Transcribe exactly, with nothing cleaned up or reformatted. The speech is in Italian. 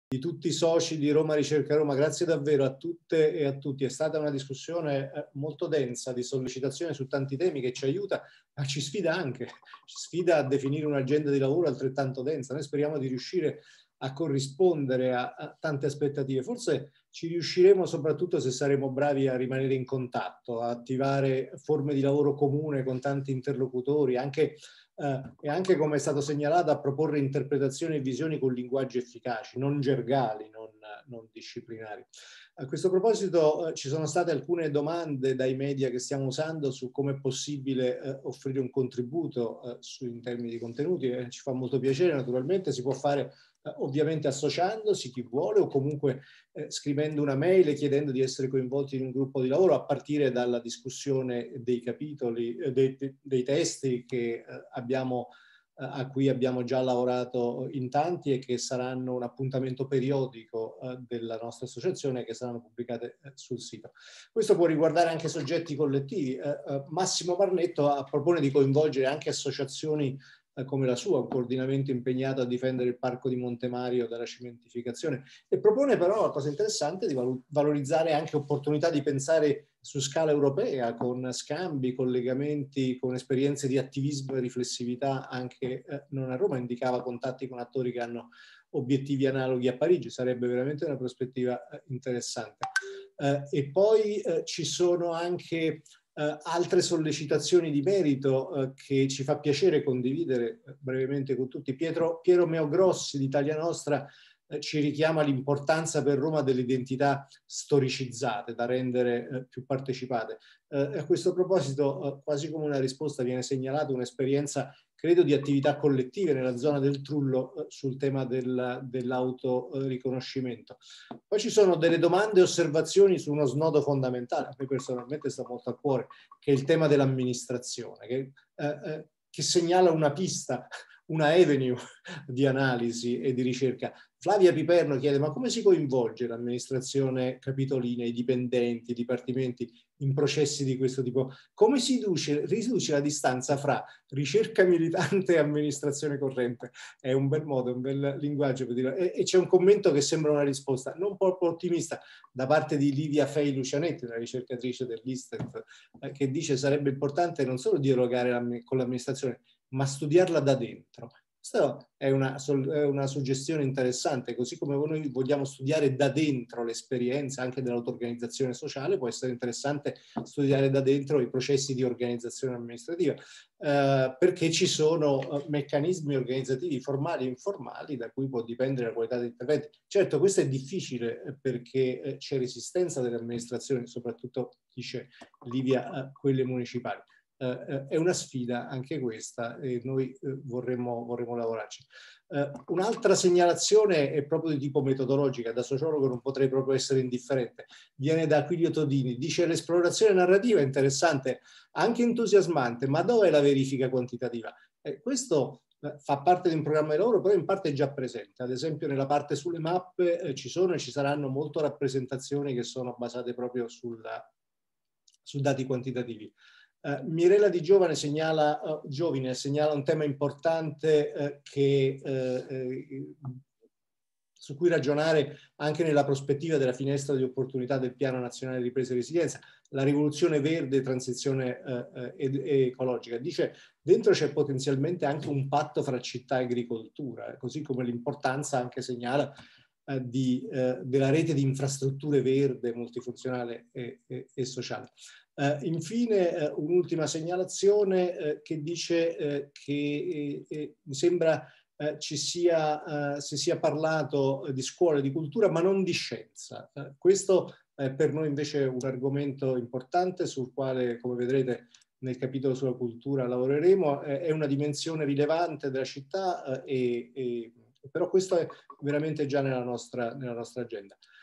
di tutti i soci di Roma Ricerca Roma. Grazie davvero a tutte e a tutti. È stata una discussione molto densa, di sollecitazione su tanti temi, che ci aiuta, ma ci sfida anche, ci sfida a definire un'agenda di lavoro altrettanto densa. Noi speriamo di riuscire a corrispondere a, a tante aspettative. Forse ci riusciremo soprattutto se saremo bravi a rimanere in contatto, a attivare forme di lavoro comune con tanti interlocutori, anche Uh, e anche, come è stato segnalato, a proporre interpretazioni e visioni con linguaggi efficaci, non gergali, non, non disciplinari. A questo proposito uh, ci sono state alcune domande dai media che stiamo usando su come è possibile uh, offrire un contributo uh, su, in termini di contenuti. Eh, ci fa molto piacere, naturalmente si può fare uh, ovviamente associandosi, chi vuole, o comunque eh, scrivendo una mail e chiedendo di essere coinvolti in un gruppo di lavoro, a partire dalla discussione dei capitoli, eh, dei, dei testi che eh, abbiamo, eh, a cui abbiamo già lavorato in tanti e che saranno un appuntamento periodico eh, della nostra associazione, che saranno pubblicate eh, sul sito. Questo può riguardare anche soggetti collettivi. Eh, eh, Massimo Parnetto propone di coinvolgere anche associazioni come la sua, un coordinamento impegnato a difendere il parco di Montemario dalla cementificazione, e propone però una cosa interessante di valorizzare anche opportunità di pensare su scala europea, con scambi, collegamenti, con esperienze di attivismo e riflessività anche eh, non a Roma. Indicava contatti con attori che hanno obiettivi analoghi a Parigi, sarebbe veramente una prospettiva eh, interessante. Eh, e poi eh, ci sono anche Uh, altre sollecitazioni di merito uh, che ci fa piacere condividere uh, brevemente con tutti. Pietro, Piero Meogrossi di Italia Nostra uh, ci richiama l'importanza per Roma delle identità storicizzate da rendere uh, più partecipate. Uh, a questo proposito, uh, quasi come una risposta, viene segnalata un'esperienza, credo, di attività collettive nella zona del Trullo uh, sul tema del, dell'autoriconoscimento. Poi ci sono delle domande e osservazioni su uno snodo fondamentale, a me personalmente sta molto a cuore, che è il tema dell'amministrazione, che, eh, eh, che segnala una pista, una avenue di analisi e di ricerca. Flavia Piperno chiede: ma come si coinvolge l'amministrazione capitolina, i dipendenti, i dipartimenti in processi di questo tipo? Come si riduce, riduce la distanza fra ricerca militante e amministrazione corrente? È un bel modo, un bel linguaggio per dire. E, e c'è un commento che sembra una risposta non proprio ottimista da parte di Livia Fei Lucianetti, una ricercatrice dell'Istat, eh, che dice: sarebbe importante non solo dialogare con l'amministrazione, ma studiarla da dentro. Questa è una, è una suggestione interessante, così come noi vogliamo studiare da dentro l'esperienza anche dell'auto-organizzazione sociale, può essere interessante studiare da dentro i processi di organizzazione amministrativa, eh, perché ci sono meccanismi organizzativi formali e informali da cui può dipendere la qualità degli interventi. Certo, questo è difficile perché c'è resistenza delle amministrazioni, soprattutto, dice Livia, quelle municipali. Uh, è una sfida anche questa e noi uh, vorremmo, vorremmo lavorarci. Uh, un'altra segnalazione è proprio di tipo metodologica, da sociologo non potrei proprio essere indifferente, viene da Aquilio Todini, dice: l'esplorazione narrativa è interessante, anche entusiasmante, ma dove è la verifica quantitativa? Eh, questo uh, fa parte di un programma di lavoro, però in parte è già presente. Ad esempio nella parte sulle mappe eh, ci sono e ci saranno molte rappresentazioni che sono basate proprio sulla, su dati quantitativi. Uh, Mirella Di Giovane segnala, uh, Giovine segnala un tema importante uh, che, uh, uh, su cui ragionare anche nella prospettiva della finestra di opportunità del Piano Nazionale di Ripresa e Resilienza, la rivoluzione verde e transizione uh, uh, ed, ecologica. Dice: dentro c'è potenzialmente anche un patto fra città e agricoltura, eh, così come l'importanza, anche segnala, uh, di, uh, della rete di infrastrutture verde, multifunzionale e, e, e sociale. Uh, infine uh, un'ultima segnalazione uh, che dice uh, che eh, eh, mi sembra uh, ci sia, uh, si sia parlato uh, di scuole di cultura ma non di scienza. Uh, questo è per noi invece un argomento importante sul quale, come vedrete nel capitolo sulla cultura, lavoreremo. Uh, è una dimensione rilevante della città, uh, e, e, però questo è veramente già nella nostra, nella nostra agenda.